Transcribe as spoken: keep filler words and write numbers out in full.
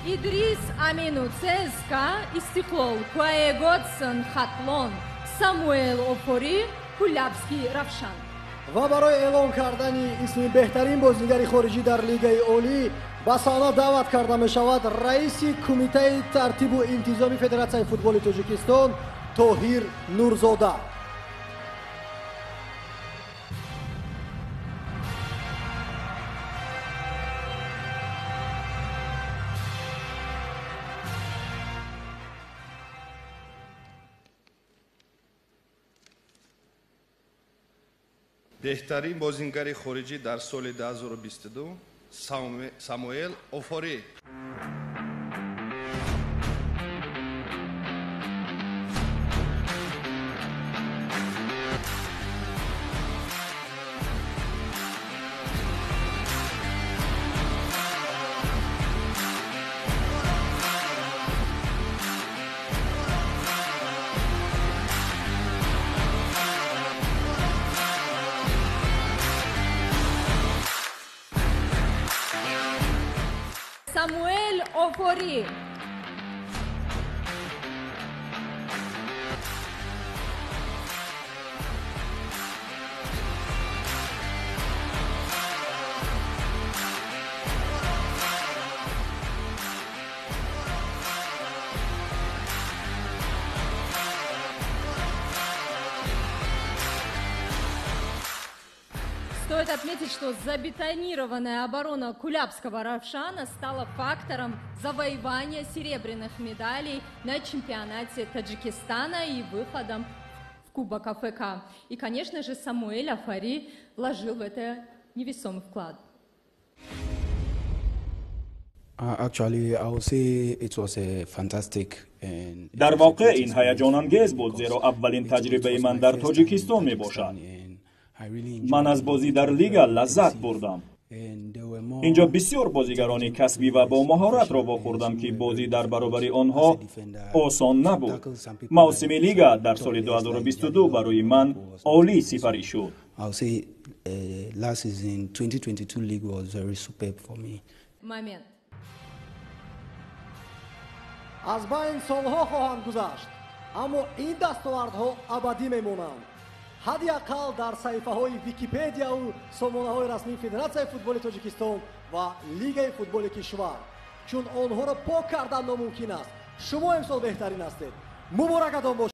Идрис Амину ЦСКА, Истиклол Куаегодсон Хатлон, Самуэл Офори, Кулябский Равшан. ва барои эълон кардани исми беҳтарин бозигари хориҷӣ дар лигаи олӣ ба саҳна даъват карда мешавад раиси кумитаи тартибу интизоми федератсияи футболи тоҷикистон Тоҳир Нурзода. беҳтарин бозингари хориҷӣ дар соли ду ҳазору бисту ду Самуэл Офори. Самуэль Офори. Стоит отметить, что забетонированная оборона Кулябского Равшана стала фактором завоевания серебряных медалей на чемпионате Таджикистана и выходом в Кубок АФК. И, конечно же, Самуэль Офори вложил в это невесомый вклад. дар воқеъ ин ҳаяҷонангез буд, зеро аввалин таҷрибаи ман дар тоҷикистон мебошад. ман аз бозӣ дар лига лаззат бурдам. инҷо бисёр бозигарони касбӣ ва бо маҳоратро вохӯрдам ки бозӣ дар баробари онҳо осон набуд. мавсими лига дар соли ду ҳазору бисту ду барои ман олӣ сифарӣ шуд. Момент. аз байн солҳо хоҳанд гузашт, аммо ин дастовардҳо абадӣ мемонанд. ҳадди ақал дар саҳифаҳои Википедияу сомонаҳои расмии Федератсияи футболи Тоҷикистон ва Лигаи футболи кишвар, чун онҳоро пок кардан номумкин аст. шумо имсол беҳтарин ҳастед. муборакатон бошед.